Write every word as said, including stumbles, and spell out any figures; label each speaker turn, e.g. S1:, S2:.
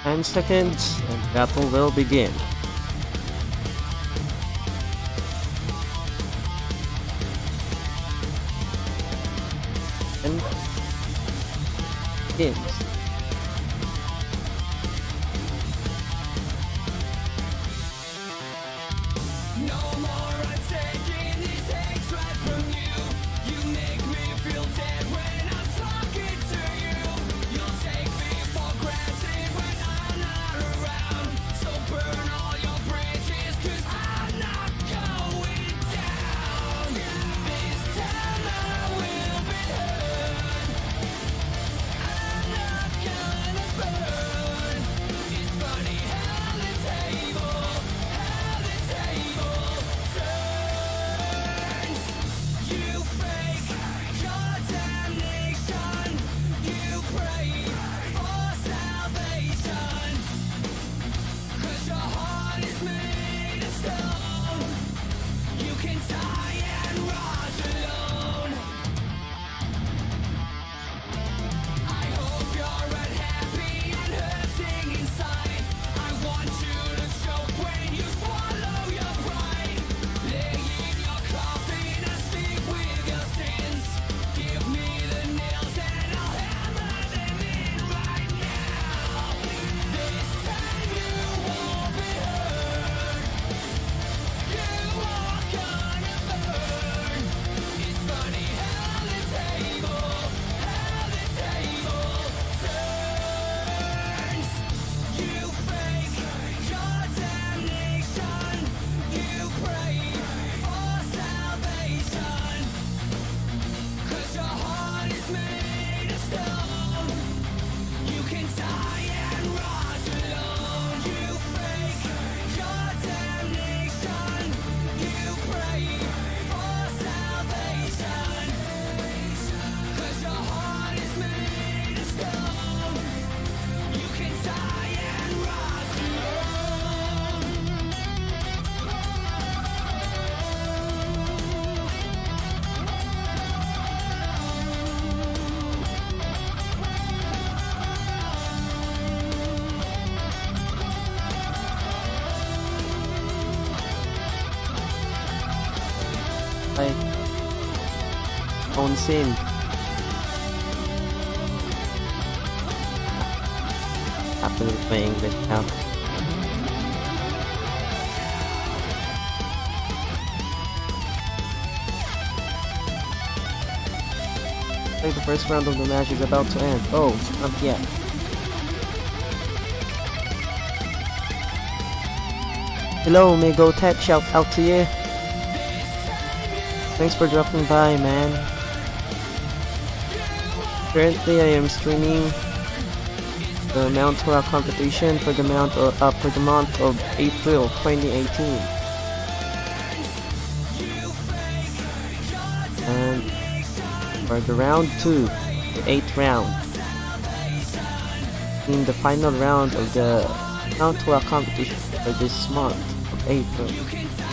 S1: ten seconds and battle will begin. And begins. Own scene. Happily playing this now. I think the first round of the match is about to end. Oh, not yet. Hello, Migo Tech, shout out to you. Thanks for dropping by, man. Currently, I am streaming the Mount Torah competition for the month of, uh, for the month of April twenty eighteen, and for the round two, the eighth round, in the final round of the Mount Torah competition for this month of April.